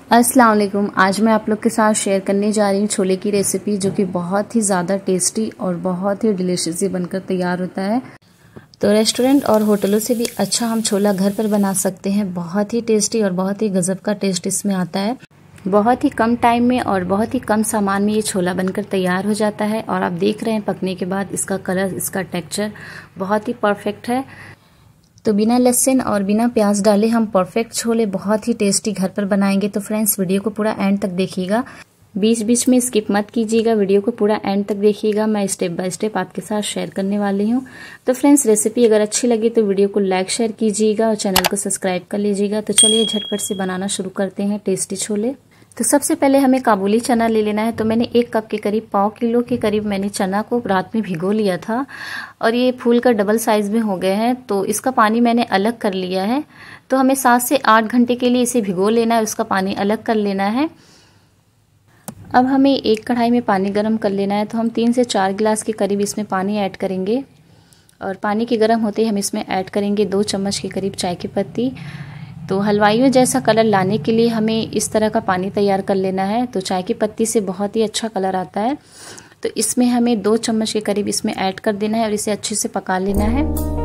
अस्सलाम वालेकुम। आज मैं आप लोग के साथ शेयर करने जा रही हूँ छोले की रेसिपी, जो कि बहुत ही ज़्यादा टेस्टी और बहुत ही डिलीशियसली बनकर तैयार होता है। तो रेस्टोरेंट और होटलों से भी अच्छा हम छोला घर पर बना सकते हैं। बहुत ही टेस्टी और बहुत ही गजब का टेस्ट इसमें आता है। बहुत ही कम टाइम में और बहुत ही कम सामान में ये छोला बनकर तैयार हो जाता है। और आप देख रहे हैं पकने के बाद इसका कलर, इसका टेक्सचर बहुत ही परफेक्ट है। तो बिना लहसुन और बिना प्याज डाले हम परफेक्ट छोले बहुत ही टेस्टी घर पर बनाएंगे। तो फ्रेंड्स, वीडियो को पूरा एंड तक देखिएगा, बीच बीच में स्किप मत कीजिएगा, वीडियो को पूरा एंड तक देखिएगा। मैं स्टेप बाय स्टेप आपके साथ शेयर करने वाली हूँ। तो फ्रेंड्स, रेसिपी अगर अच्छी लगी तो वीडियो को लाइक शेयर कीजिएगा और चैनल को सब्सक्राइब कर लीजिएगा। तो चलिए झटपट से बनाना शुरू करते हैं टेस्टी छोले। तो सबसे पहले हमें काबुली चना ले लेना है। तो मैंने 1 कप के करीब, पाव किलो के करीब मैंने चना को रात में भिगो लिया था और ये फूल का डबल साइज में हो गए हैं। तो इसका पानी मैंने अलग कर लिया है। तो हमें 7 से 8 घंटे के लिए इसे भिगो लेना है, उसका पानी अलग कर लेना है। अब हमें एक कढ़ाई में पानी गर्म कर लेना है। तो हम 3 से 4 गिलास के करीब इसमें पानी ऐड करेंगे और पानी के गर्म होते ही हम इसमें ऐड करेंगे 2 चम्मच के करीब चाय की पत्ती। तो हलवाइयों जैसा कलर लाने के लिए हमें इस तरह का पानी तैयार कर लेना है। तो चाय की पत्ती से बहुत ही अच्छा कलर आता है। तो इसमें हमें 2 चम्मच के करीब इसमें ऐड कर देना है और इसे अच्छे से पका लेना है।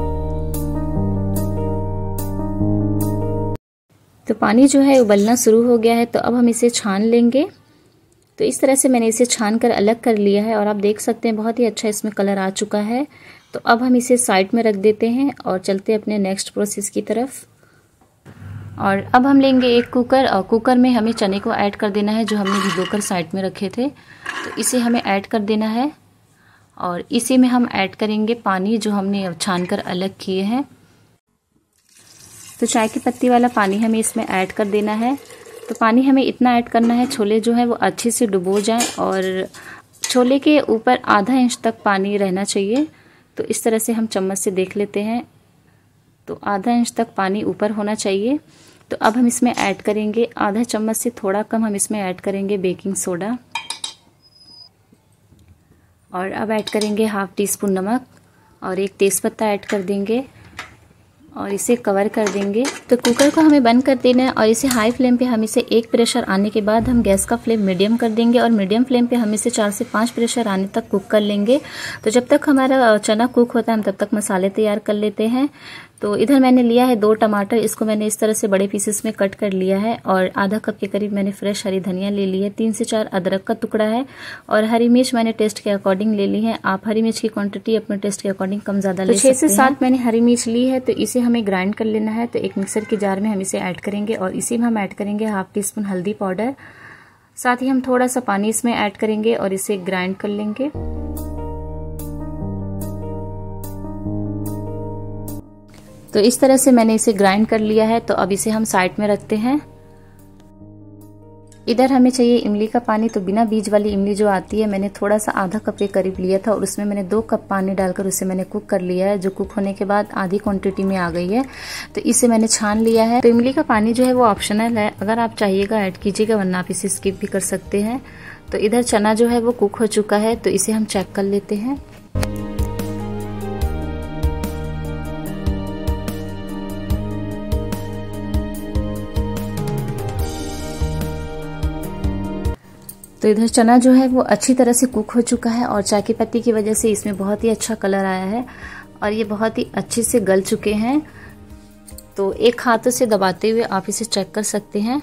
तो पानी जो है उबलना शुरू हो गया है। तो अब हम इसे छान लेंगे। तो इस तरह से मैंने इसे छान कर अलग कर लिया है और आप देख सकते हैं बहुत ही अच्छा इसमें कलर आ चुका है। तो अब हम इसे साइड में रख देते हैं और चलते अपने नेक्स्ट प्रोसेस की तरफ। और अब हम लेंगे एक कुकर और कुकर में हमें चने को ऐड कर देना है जो हमने भिगोकर साइड में रखे थे। तो इसे हमें ऐड कर देना है और इसी में हम ऐड करेंगे पानी जो हमने छान कर अलग किए हैं। तो चाय की पत्ती वाला पानी हमें इसमें ऐड कर देना है। तो पानी हमें इतना ऐड करना है छोले जो है वो अच्छे से डुबो जाएं और छोले के ऊपर आधा इंच तक पानी रहना चाहिए। तो इस तरह से हम चम्मच से देख लेते हैं। तो आधा इंच तक पानी ऊपर होना चाहिए। तो अब हम इसमें ऐड करेंगे आधा चम्मच से थोड़ा कम हम इसमें ऐड करेंगे बेकिंग सोडा और अब ऐड करेंगे 1/2 टीस्पून नमक और 1 तेज़पत्ता ऐड कर देंगे और इसे कवर कर देंगे। तो कुकर को हमें बंद कर देना है और इसे हाई फ्लेम पे हम इसे 1 प्रेशर आने के बाद हम गैस का फ्लेम मीडियम कर देंगे और मीडियम फ्लेम पे हम इसे 4 से 5 प्रेशर आने तक कुक कर लेंगे। तो जब तक हमारा चना कुक होता है हम तब तक मसाले तैयार कर लेते हैं। तो इधर मैंने लिया है 2 टमाटर, इसको मैंने इस तरह से बड़े पीसेस में कट कर लिया है और आधा कप के करीब मैंने फ्रेश हरी धनिया ले ली है। 3 से 4 अदरक का टुकड़ा है और हरी मिर्च मैंने टेस्ट के अकॉर्डिंग ले ली है। आप हरी मिर्च की क्वांटिटी अपने टेस्ट के अकॉर्डिंग कम ज्यादा ले सकते हैं। 6 से 7 मैंने हरी मिर्च ली है। तो इसे हमें ग्राइंड कर लेना है। तो एक मिक्सर के जार में हम इसे ऐड करेंगे और इसी में हम ऐड करेंगे 1/2 टीस्पून हल्दी पाउडर। साथ ही हम थोड़ा सा पानी इसमें ऐड करेंगे और इसे ग्राइंड कर लेंगे। तो इस तरह से मैंने इसे ग्राइंड कर लिया है। तो अब इसे हम साइड में रखते हैं। इधर हमें चाहिए इमली का पानी। तो बिना बीज वाली इमली जो आती है मैंने थोड़ा सा आधा कप के करीब लिया था और उसमें मैंने 2 कप पानी डालकर उसे मैंने कुक कर लिया है, जो कुक होने के बाद आधी क्वांटिटी में आ गई है। तो इसे मैंने छान लिया है। तो इमली का पानी जो है वो ऑप्शनल है, अगर आप चाहिएगा ऐड कीजिएगा, वरना आप इसे स्किप भी कर सकते हैं। तो इधर चना जो है वो कुक हो चुका है। तो इसे हम चेक कर लेते हैं। तो इधर चना जो है वो अच्छी तरह से कुक हो चुका है और चाय की पत्ती की वजह से इसमें बहुत ही अच्छा कलर आया है और ये बहुत ही अच्छे से गल चुके हैं। तो एक हाथों से दबाते हुए आप इसे चेक कर सकते हैं।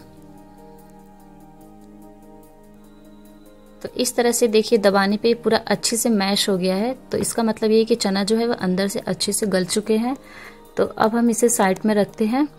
तो इस तरह से देखिए, दबाने पे पूरा अच्छे से मैश हो गया है। तो इसका मतलब ये है कि चना जो है वो अंदर से अच्छे से गल चुके हैं। तो अब हम इसे साइड में रखते हैं।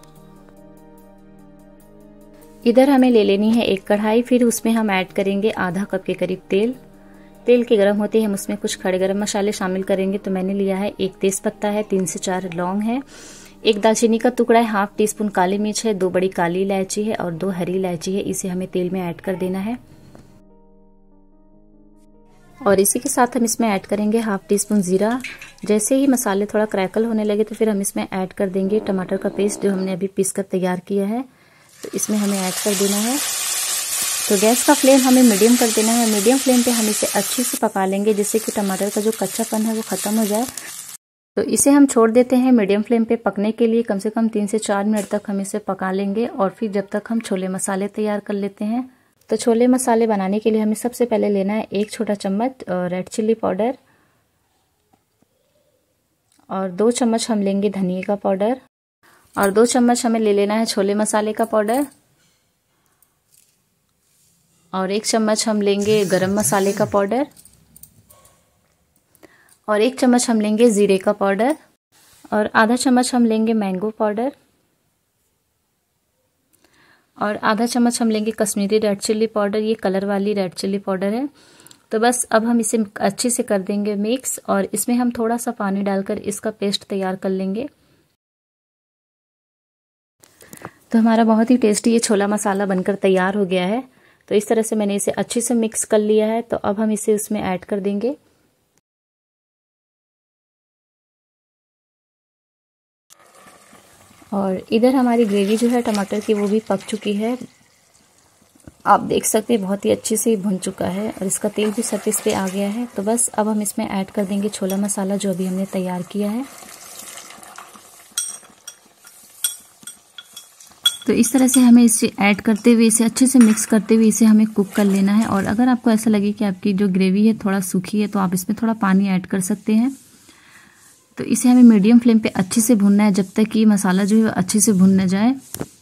इधर हमें ले लेनी है एक कढ़ाई। फिर उसमें हम ऐड करेंगे आधा कप के करीब तेल। तेल के गर्म होते ही हम उसमें कुछ खड़े गरम मसाले शामिल करेंगे। तो मैंने लिया है 1 तेज़पत्ता है, 3 से 4 लौंग है, 1 दालचीनी का टुकड़ा है, 1/2 टीस्पून काली मिर्च है, 2 बड़ी काली इलायची है और 2 हरी इलायची है। इसे हमें तेल में ऐड कर देना है और इसी के साथ हम इसमें ऐड करेंगे 1/2 टीस्पून जीरा। जैसे ही मसाले थोड़ा क्रैकल होने लगे तो फिर हम इसमें ऐड कर देंगे टमाटर का पेस्ट जो हमने अभी पीस कर तैयार किया है। तो इसमें हमें ऐड कर देना है। तो गैस का फ्लेम हमें मीडियम कर देना है। मीडियम फ्लेम पे हम इसे अच्छे से पका लेंगे जिससे कि टमाटर का जो कच्चापन है वो खत्म हो जाए। तो इसे हम छोड़ देते हैं मीडियम फ्लेम पे पकने के लिए। कम से कम 3 से 4 मिनट तक हम इसे पका लेंगे और फिर जब तक हम छोले मसाले तैयार कर लेते हैं। तो छोले मसाले बनाने के लिए हमें सबसे पहले लेना है 1 छोटा चम्मच रेड चिल्ली पाउडर और 2 चम्मच हम लेंगे धनिया का पाउडर और 2 चम्मच हमें ले लेना है छोले मसाले का पाउडर और 1 चम्मच हम लेंगे गरम मसाले का पाउडर और 1 चम्मच हम लेंगे जीरे का पाउडर और आधा चम्मच हम लेंगे मैंगो पाउडर और आधा चम्मच हम लेंगे कश्मीरी रेड चिल्ली पाउडर। ये कलर वाली रेड चिल्ली पाउडर है। तो बस अब हम इसे अच्छे से कर देंगे मिक्स और इसमें हम थोड़ा सा पानी डालकर इसका पेस्ट तैयार कर लेंगे। तो हमारा बहुत ही टेस्टी ये छोला मसाला बनकर तैयार हो गया है। तो इस तरह से मैंने इसे अच्छे से मिक्स कर लिया है। तो अब हम इसे उसमें ऐड कर देंगे। और इधर हमारी ग्रेवी जो है टमाटर की वो भी पक चुकी है। आप देख सकते हैं बहुत ही अच्छे से भुन चुका है और इसका तेल भी सरफेस पे आ गया है। तो बस अब हम इसमें ऐड कर देंगे छोला मसाला जो अभी हमने तैयार किया है। तो इस तरह से हमें इसे ऐड करते हुए इसे अच्छे से मिक्स करते हुए इसे हमें कुक कर लेना है। और अगर आपको ऐसा लगे कि आपकी जो ग्रेवी है थोड़ा सूखी है तो आप इसमें थोड़ा पानी ऐड कर सकते हैं। तो इसे हमें मीडियम फ्लेम पे अच्छे से भुनना है जब तक कि मसाला जो है अच्छे से भुन न जाए।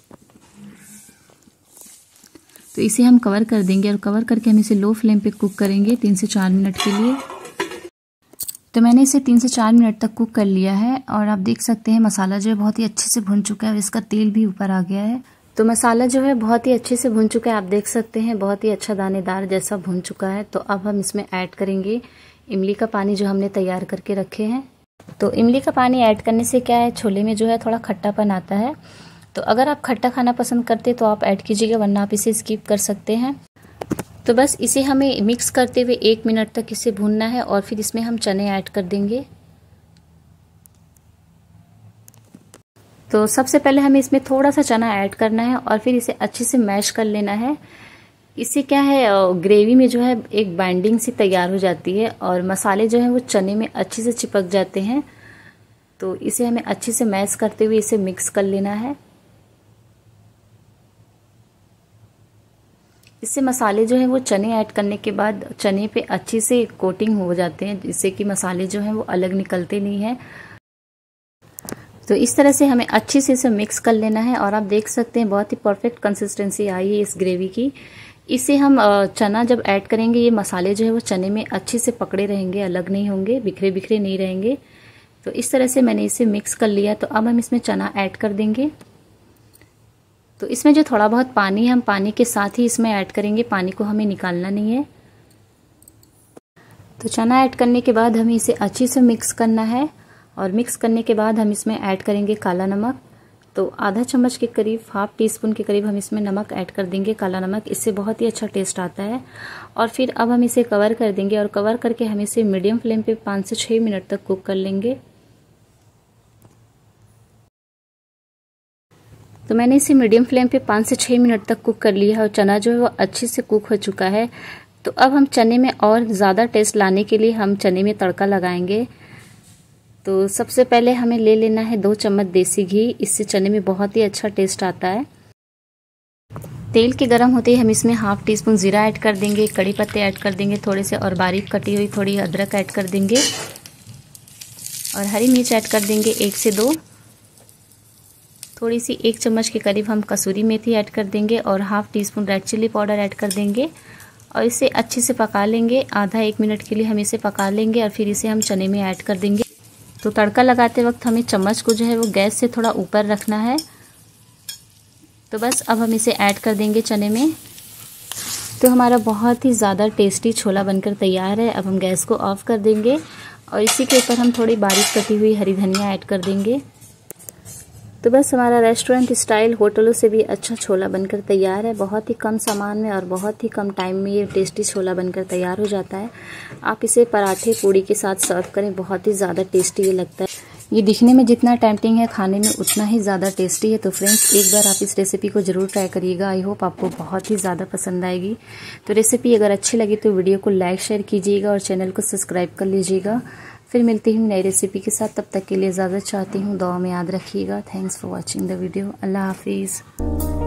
तो इसे हम कवर कर देंगे और कवर करके हम इसे लो फ्लेम पे कुक करेंगे 3 से 4 मिनट के लिए। तो मैंने इसे 3 से 4 मिनट तक कुक कर लिया है और आप देख सकते हैं मसाला जो है बहुत ही अच्छे से भुन चुका है और इसका तेल भी ऊपर आ गया है। तो मसाला जो है बहुत ही अच्छे से भुन चुका है। आप देख सकते हैं बहुत ही अच्छा दानेदार जैसा भुन चुका है। तो अब हम इसमें ऐड करेंगे इमली का पानी जो हमने तैयार करके रखे हैं। तो इमली का पानी ऐड करने से क्या है छोले में जो है थोड़ा खट्टापन आता है। तो अगर आप खट्टा खाना पसंद करते तो आप ऐड कीजिएगा वरना आप इसे स्किप कर सकते हैं। तो बस इसे हमें मिक्स करते हुए 1 मिनट तक इसे भूनना है और फिर इसमें हम चने ऐड कर देंगे। तो सबसे पहले हमें इसमें थोड़ा सा चना ऐड करना है और फिर इसे अच्छे से मैश कर लेना है। इससे क्या है ग्रेवी में जो है एक बाइंडिंग सी तैयार हो जाती है और मसाले जो है वो चने में अच्छे से चिपक जाते हैं। तो इसे हमें अच्छे से मैश करते हुए इसे मिक्स कर लेना है। इससे मसाले जो है वो चने ऐड करने के बाद चने पे अच्छे से कोटिंग हो जाते हैं जिससे कि मसाले जो हैं वो अलग निकलते नहीं हैं। तो इस तरह से हमें अच्छे से इसे मिक्स कर लेना है और आप देख सकते हैं बहुत ही परफेक्ट कंसिस्टेंसी आई है इस ग्रेवी की। इसे हम चना जब ऐड करेंगे ये मसाले जो है वो चने में अच्छे से पकड़े रहेंगे, अलग नहीं होंगे, बिखरे बिखरे नहीं रहेंगे। तो इस तरह से मैंने इसे मिक्स कर लिया। तो अब हम इसमें चना ऐड कर देंगे। तो इसमें जो थोड़ा बहुत पानी है हम पानी के साथ ही इसमें ऐड करेंगे, पानी को हमें निकालना नहीं है। तो चना ऐड करने के बाद हमें इसे अच्छे से मिक्स करना है और मिक्स करने के बाद हम इसमें ऐड करेंगे काला नमक। तो आधा चम्मच के करीब, हाफ टी स्पून के करीब हम इसमें नमक ऐड कर देंगे, काला नमक। इससे बहुत ही अच्छा टेस्ट आता है। और फिर अब हम इसे कवर कर देंगे और कवर करके हम इसे मीडियम फ्लेम पे 5 से 6 मिनट तक कुक कर लेंगे। तो मैंने इसे मीडियम फ्लेम पे 5 से 6 मिनट तक कुक कर लिया है और चना जो है वो अच्छे से कुक हो चुका है। तो अब हम चने में और ज़्यादा टेस्ट लाने के लिए हम चने में तड़का लगाएंगे। तो सबसे पहले हमें ले लेना है 2 चम्मच देसी घी। इससे चने में बहुत ही अच्छा टेस्ट आता है। तेल के गर्म होते ही हम इसमें हाफ टी स्पून जीरा ऐड कर देंगे, कड़ी पत्ते ऐड कर देंगे थोड़े से और बारीक कटी हुई थोड़ी अदरक ऐड कर देंगे और हरी मिर्च ऐड कर देंगे 1 से 2। थोड़ी सी 1 चम्मच के करीब हम कसूरी मेथी ऐड कर देंगे और half teaspoon red chilli powder add कर देंगे और इसे अच्छे से पका लेंगे। आधा 1 मिनट के लिए हम इसे पका लेंगे और फिर इसे हम चने में ऐड कर देंगे। तो तड़का लगाते वक्त हमें चम्मच को जो है वो गैस से थोड़ा ऊपर रखना है। तो बस अब हम इसे ऐड कर देंगे चने में। तो हमारा बहुत ही ज़्यादा टेस्टी छोला बनकर तैयार है। अब हम गैस को ऑफ कर देंगे और इसी के ऊपर हम थोड़ी बारीक कटी हुई हरी धनिया ऐड कर देंगे। तो बस हमारा रेस्टोरेंट स्टाइल होटलों से भी अच्छा छोला बनकर तैयार है। बहुत ही कम सामान में और बहुत ही कम टाइम में ये टेस्टी छोला बनकर तैयार हो जाता है। आप इसे पराठे पूड़ी के साथ सर्व करें, बहुत ही ज़्यादा टेस्टी ये लगता है। ये दिखने में जितना टेम्पटिंग है खाने में उतना ही ज़्यादा टेस्टी है। तो फ्रेंड्स एक बार आप इस रेसिपी को ज़रूर ट्राई करिएगा। आई होप आपको बहुत ही ज़्यादा पसंद आएगी। तो रेसिपी अगर अच्छी लगी तो वीडियो को लाइक शेयर कीजिएगा और चैनल को सब्सक्राइब कर लीजिएगा। फिर मिलती हूँ नई रेसिपी के साथ, तब तक के लिए इजाज़त चाहती हूँ। दुआ में याद रखिएगा। Thanks for watching the video. अल्लाह हाफिज़।